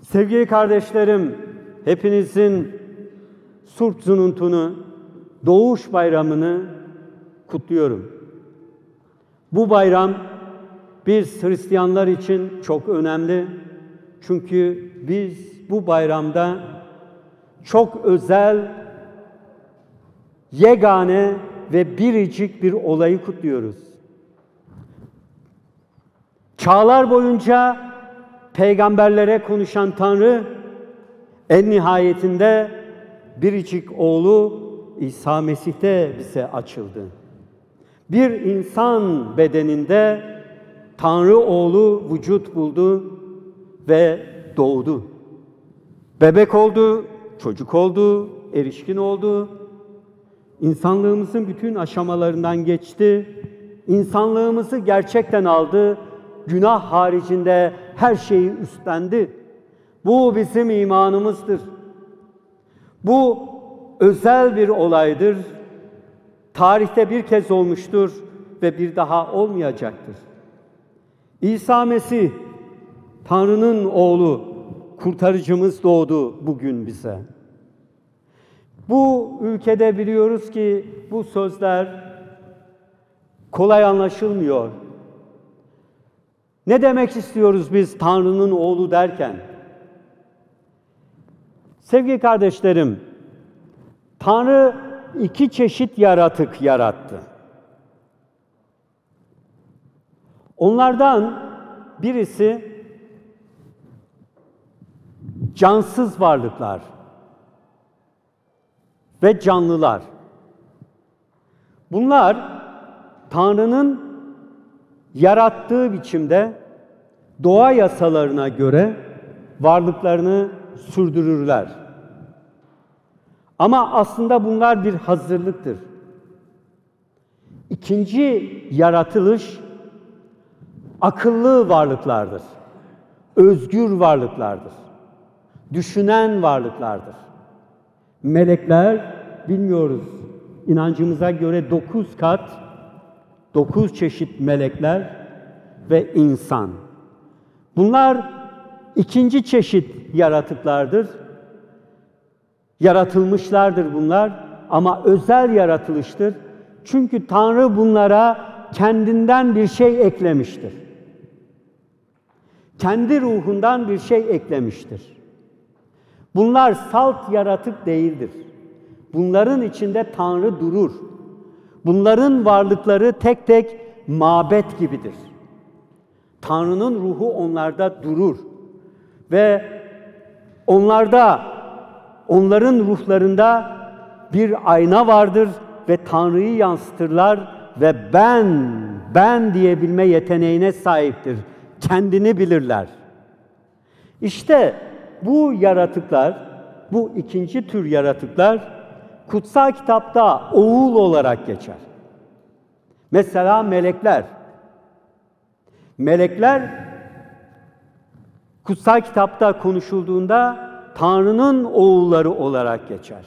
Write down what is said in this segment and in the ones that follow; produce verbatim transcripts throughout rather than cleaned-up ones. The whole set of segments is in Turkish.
Sevgili kardeşlerim, hepinizin Surp Zununtunu, Doğuş Bayramı'nı kutluyorum. Bu bayram biz Hristiyanlar için çok önemli. Çünkü biz bu bayramda çok özel, yegane ve biricik bir olayı kutluyoruz. Çağlar boyunca peygamberlere konuşan Tanrı, en nihayetinde biricik oğlu İsa Mesih'te bize açıldı. Bir insan bedeninde Tanrı oğlu vücut buldu ve doğdu. Bebek oldu, çocuk oldu, erişkin oldu. İnsanlığımızın bütün aşamalarından geçti. İnsanlığımızı gerçekten aldı. Günah haricinde her şeyi üstlendi. Bu bizim imanımızdır. Bu özel bir olaydır. Tarihte bir kez olmuştur ve bir daha olmayacaktır. İsa Mesih, Tanrı'nın oğlu, kurtarıcımız doğdu bugün bize. Bu ülkede biliyoruz ki bu sözler kolay anlaşılmıyor. Ne demek istiyoruz biz Tanrı'nın oğlu derken? Sevgili kardeşlerim, Tanrı iki çeşit yaratık yarattı. Onlardan birisi cansız varlıklar ve canlılar. Bunlar Tanrı'nın yarattığı biçimde doğa yasalarına göre varlıklarını sürdürürler. Ama aslında bunlar bir hazırlıktır. İkinci yaratılış akıllı varlıklardır. Özgür varlıklardır. Düşünen varlıklardır. Melekler bilmiyoruz. İnancımıza göre dokuz kat, dokuz çeşit melekler ve insan. Bunlar ikinci çeşit yaratıklardır. Yaratılmışlardır bunlar ama özel yaratılıştır. Çünkü Tanrı bunlara kendinden bir şey eklemiştir. Kendi ruhundan bir şey eklemiştir. Bunlar salt yaratık değildir. Bunların içinde Tanrı durur. Bunların varlıkları tek tek mabet gibidir. Tanrı'nın ruhu onlarda durur. Ve onlarda, onların ruhlarında bir ayna vardır ve Tanrı'yı yansıtırlar ve ben, ben diyebilme yeteneğine sahiptir. Kendini bilirler. İşte bu yaratıklar, bu ikinci tür yaratıklar kutsal kitapta oğul olarak geçer. Mesela melekler. Melekler kutsal kitapta konuşulduğunda Tanrı'nın oğulları olarak geçer.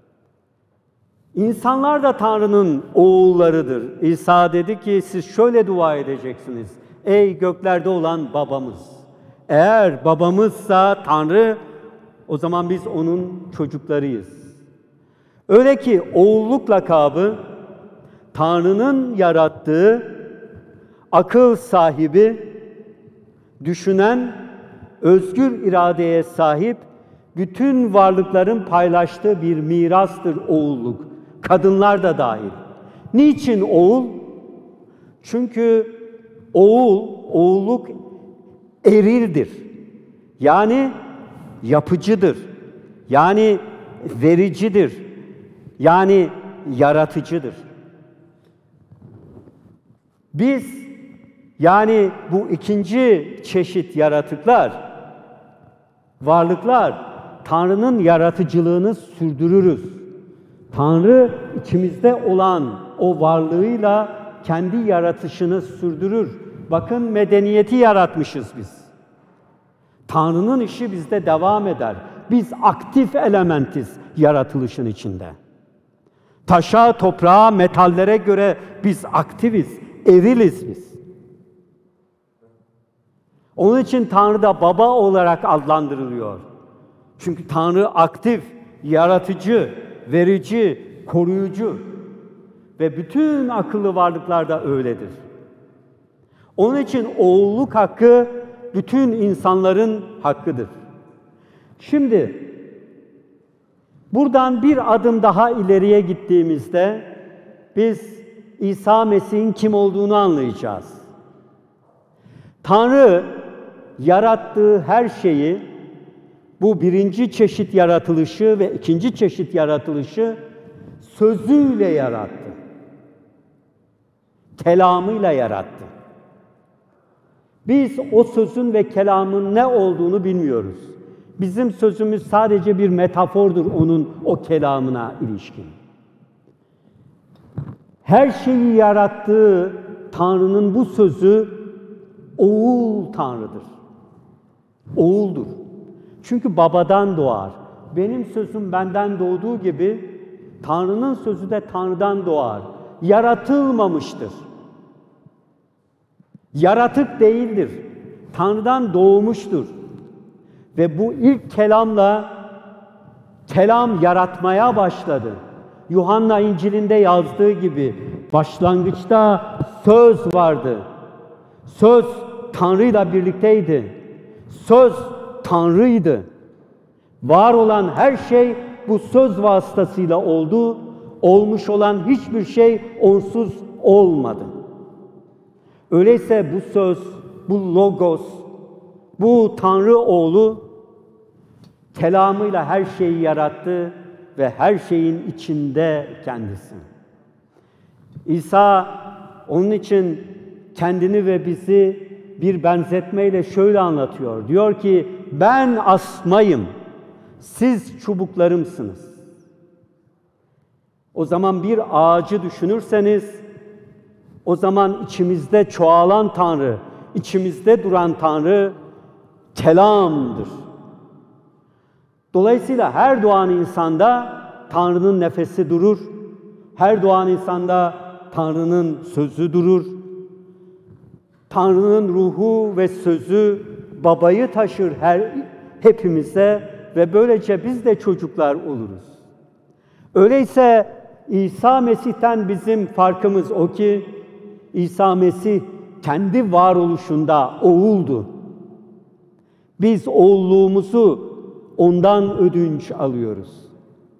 İnsanlar da Tanrı'nın oğullarıdır. İsa dedi ki siz şöyle dua edeceksiniz. Ey göklerde olan babamız. Eğer babamızsa Tanrı, o zaman biz onun çocuklarıyız. Öyle ki oğulluk lakabı Tanrı'nın yarattığı akıl sahibi, düşünen, özgür iradeye sahip, bütün varlıkların paylaştığı bir mirastır oğulluk. Kadınlar da dahil. Niçin oğul? Çünkü oğul, oğulluk erildir. Yani yapıcıdır. Yani vericidir. Yani yaratıcıdır. Biz yani bu ikinci çeşit yaratıklar, varlıklar Tanrı'nın yaratıcılığını sürdürürüz. Tanrı içimizde olan o varlığıyla kendi yaratışını sürdürür. Bakın medeniyeti yaratmışız biz. Tanrı'nın işi bizde devam eder. Biz aktif elementiz yaratılışın içinde. Taşa, toprağa, metallere göre biz aktiviz, eriliz biz. Onun için Tanrı da baba olarak adlandırılıyor. Çünkü Tanrı aktif, yaratıcı, verici, koruyucu ve bütün akıllı varlıklar da öyledir. Onun için oğulluk hakkı bütün insanların hakkıdır. Şimdi buradan bir adım daha ileriye gittiğimizde biz İsa Mesih'in kim olduğunu anlayacağız. Tanrı yarattığı her şeyi, bu birinci çeşit yaratılışı ve ikinci çeşit yaratılışı sözüyle yarattı. Kelamıyla yarattı. Biz o sözün ve kelamın ne olduğunu bilmiyoruz. Bizim sözümüz sadece bir metafordur onun o kelamına ilişkin. Her şeyi yarattığı Tanrı'nın bu sözü Oğul Tanrı'dır. Oğuldur. Çünkü babadan doğar. Benim sözüm benden doğduğu gibi Tanrı'nın sözü de Tanrı'dan doğar. Yaratılmamıştır. Yaratık değildir. Tanrı'dan doğmuştur. Ve bu ilk kelamla kelam yaratmaya başladı. Yuhanna İncil'inde yazdığı gibi başlangıçta söz vardı. Söz Tanrı'yla birlikteydi. Söz Tanrı'ydı. Var olan her şey bu söz vasıtasıyla oldu. Olmuş olan hiçbir şey onsuz olmadı. Öyleyse bu söz, bu logos, bu Tanrı oğlu kelamıyla her şeyi yarattı ve her şeyin içinde kendisi. İsa onun için kendini ve bizi bir benzetmeyle şöyle anlatıyor. Diyor ki, ben asmayım, siz çubuklarımsınız. O zaman bir ağacı düşünürseniz, o zaman içimizde çoğalan Tanrı, içimizde duran Tanrı kelamdır. Dolayısıyla her doğan insanda Tanrı'nın nefesi durur. Her doğan insanda Tanrı'nın sözü durur. Tanrı'nın ruhu ve sözü babayı taşır her hepimize ve böylece biz de çocuklar oluruz. Öyleyse İsa Mesih'ten bizim farkımız o ki İsa Mesih kendi varoluşunda oğuldu. Biz oğulluğumuzu ondan ödünç alıyoruz.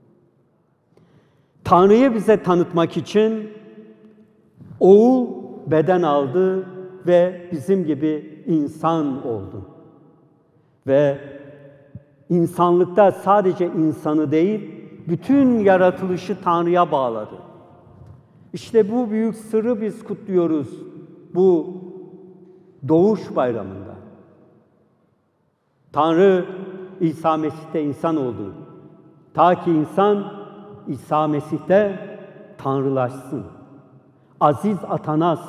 Tanrı'yı bize tanıtmak için oğul beden aldı ve bizim gibi insan oldu. Ve insanlıkta sadece insanı değil, bütün yaratılışı Tanrı'ya bağladı. İşte bu büyük sırrı biz kutluyoruz bu doğuş bayramında. Tanrı İsa Mesih'te insan oldu. Ta ki insan İsa Mesih'te tanrılaşsın. Aziz Atanas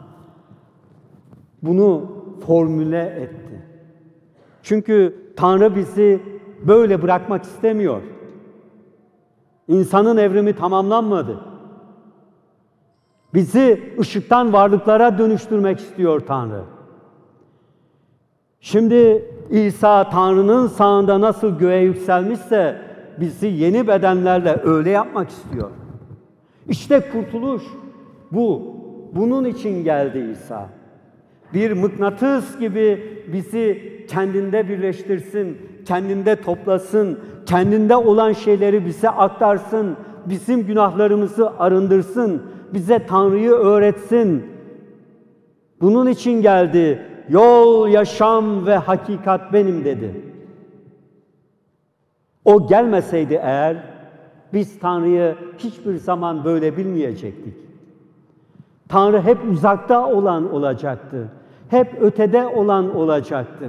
bunu formüle etti. Çünkü Tanrı bizi böyle bırakmak istemiyor. İnsanın evrimi tamamlanmadı. Bizi ışıktan varlıklara dönüştürmek istiyor Tanrı. Şimdi İsa Tanrı'nın sağında nasıl göğe yükselmişse bizi yeni bedenlerle öyle yapmak istiyor. İşte kurtuluş bu. Bunun için geldi İsa. Bir mıknatıs gibi bizi kendinde birleştirsin, kendinde toplasın, kendinde olan şeyleri bize aktarsın, bizim günahlarımızı arındırsın, bize Tanrı'yı öğretsin. Bunun için geldi. Yol, yaşam ve hakikat benim dedi. O gelmeseydi eğer, biz Tanrı'yı hiçbir zaman böyle bilmeyecektik. Tanrı hep uzakta olan olacaktı. Hep ötede olan olacaktı.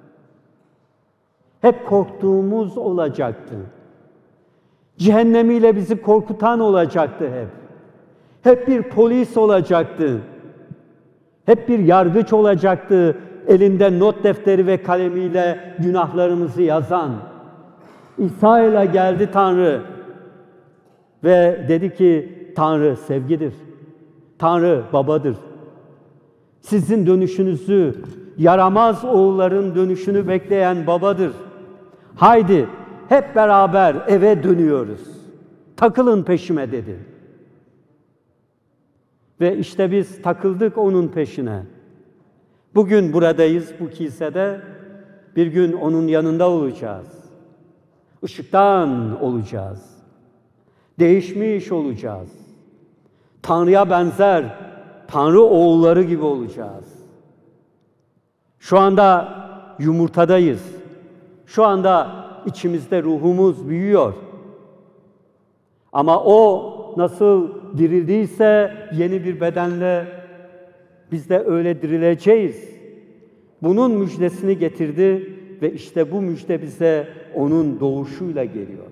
Hep korktuğumuz olacaktı. Cehennemiyle bizi korkutan olacaktı hep. Hep bir polis olacaktı. Hep bir yargıç olacaktı. Elinde not defteri ve kalemiyle günahlarımızı yazan. İsa ile geldi Tanrı ve dedi ki Tanrı sevgidir. Tanrı babadır. Sizin dönüşünüzü yaramaz oğulların dönüşünü bekleyen babadır. Haydi hep beraber eve dönüyoruz. Takılın peşime dedi. Ve işte biz takıldık onun peşine. Bugün buradayız bu kilisede. Bir gün onun yanında olacağız. Işıktan olacağız. Değişmiş olacağız. Tanrı'ya benzer, Tanrı oğulları gibi olacağız. Şu anda yumurtadayız. Şu anda içimizde ruhumuz büyüyor. Ama o nasıl dirildiyse yeni bir bedenle biz de öyle dirileceğiz. Bunun müjdesini getirdi ve işte bu müjde bize onun doğuşuyla geliyor.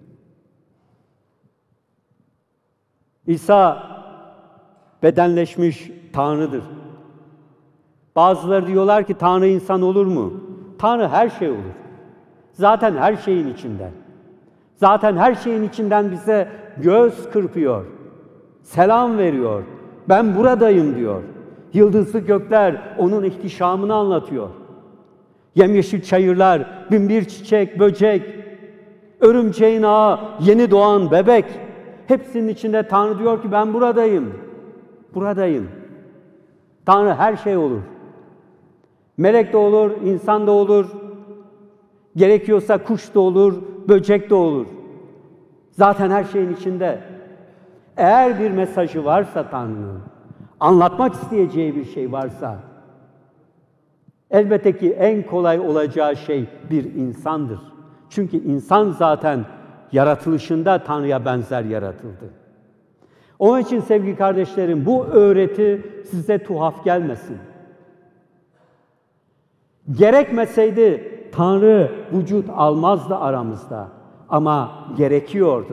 İsa bedenleşmiş Tanrı'dır. Bazıları diyorlar ki Tanrı insan olur mu? Tanrı her şey olur. Zaten her şeyin içinde. Zaten her şeyin içinden bize göz kırpıyor. Selam veriyor. Ben buradayım diyor. Yıldızlı gökler onun ihtişamını anlatıyor. Yemyeşil çayırlar, binbir çiçek, böcek, örümceğin ağı, yeni doğan bebek. Hepsinin içinde Tanrı diyor ki ben buradayım. Buradayım. Tanrı her şey olur. Melek de olur, insan da olur. Gerekiyorsa kuş da olur, böcek de olur. Zaten her şeyin içinde. Eğer bir mesajı varsa Tanrı'nın, anlatmak isteyeceği bir şey varsa, elbette ki en kolay olacağı şey bir insandır. Çünkü insan zaten yaratılışında Tanrı'ya benzer yaratıldı. Onun için sevgili kardeşlerim, bu öğreti size tuhaf gelmesin. Gerekmeseydi Tanrı vücut almazdı aramızda ama gerekiyordu.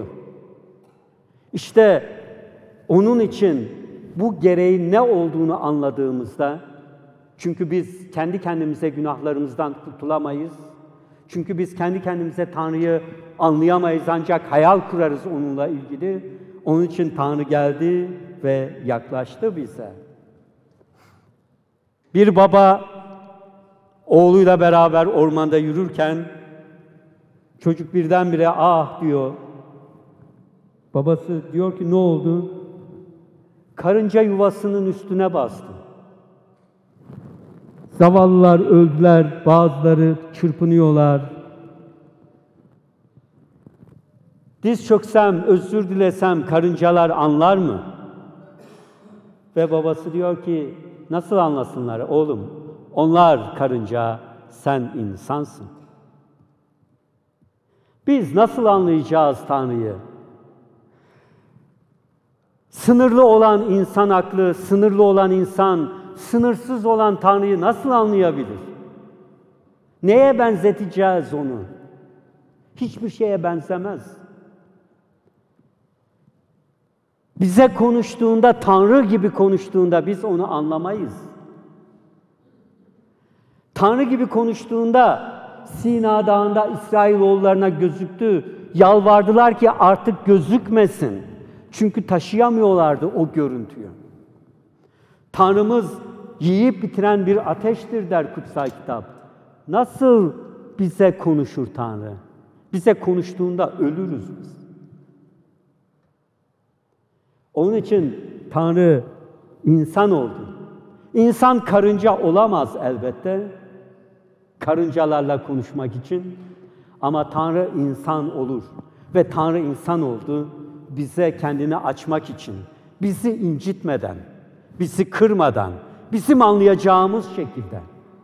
İşte onun için bu gereğin ne olduğunu anladığımızda, çünkü biz kendi kendimize günahlarımızdan kurtulamayız. Çünkü biz kendi kendimize Tanrı'yı anlayamayız ancak hayal kurarız onunla ilgili. Onun için Tanrı geldi ve yaklaştı bize. Bir baba oğluyla beraber ormanda yürürken çocuk birdenbire ah diyor. Babası diyor ki ne oldu? Karınca yuvasının üstüne bastı. Zavallılar öldüler, bazıları çırpınıyorlar. Diz çöksem, özür dilesem karıncalar anlar mı? Ve babası diyor ki, nasıl anlasınlar oğlum? Onlar karınca, sen insansın. Biz nasıl anlayacağız Tanrı'yı? Sınırlı olan insan aklı, sınırlı olan insan, sınırsız olan Tanrı'yı nasıl anlayabilir? Neye benzeteceğiz onu? Hiçbir şeye benzemez. Bize konuştuğunda, Tanrı gibi konuştuğunda biz onu anlamayız. Tanrı gibi konuştuğunda Sina Dağı'nda İsrailoğullarına gözüktü. Yalvardılar ki artık gözükmesin. Çünkü taşıyamıyorlardı o görüntüyü. Tanrımız yiyip bitiren bir ateştir der kutsal kitap. Nasıl bize konuşur Tanrı? Bize konuştuğunda ölürüz biz. Onun için Tanrı insan oldu. İnsan karınca olamaz elbette. Karıncalarla konuşmak için. Ama Tanrı insan olur. Ve Tanrı insan oldu. Bize kendini açmak için. Bizi incitmeden, bizi kırmadan, bizim anlayacağımız şekilde.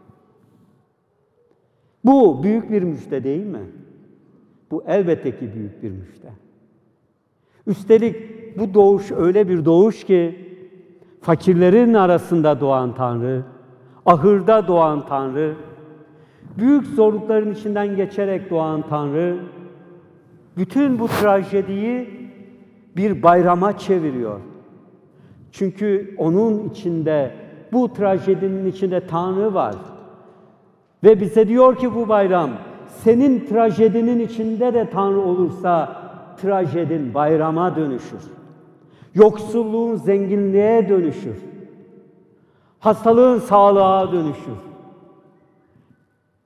Bu büyük bir müjde değil mi? Bu elbette ki büyük bir müjde. Üstelik bu doğuş öyle bir doğuş ki fakirlerin arasında doğan Tanrı, ahırda doğan Tanrı, büyük zorlukların içinden geçerek doğan Tanrı, bütün bu trajediyi bir bayrama çeviriyor. Çünkü onun içinde, bu trajedinin içinde Tanrı var. Ve bize diyor ki bu bayram, senin trajedinin içinde de Tanrı olursa, trajedin bayrama dönüşür. Yoksulluğun zenginliğe dönüşür. Hastalığın sağlığa dönüşür.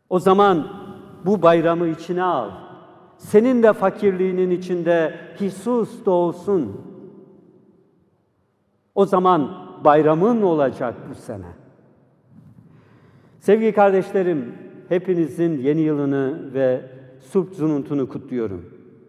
O zaman bu bayramı içine al. Senin de fakirliğinin içinde Hisus doğsun. O zaman bayramın olacak bu sene. Sevgili kardeşlerim, hepinizin yeni yılını ve Surp Zununtu'nu kutluyorum.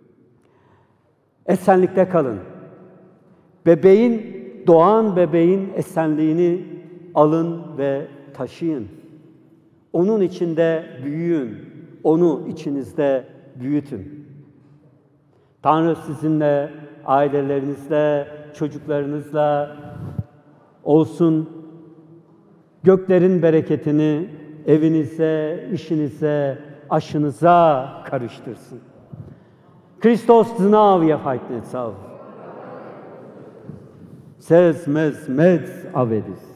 Esenlikte kalın. Bebeğin, doğan bebeğin esenliğini alın ve taşıyın. Onun içinde büyüyün. Onu içinizde büyütün. Tanrı sizinle, ailelerinizle, çocuklarınızla olsun. Göklerin bereketini evinize, işinize, aşınıza karıştırsın. Christos znav jefajtnet sav. Ses, mes, med, avedis.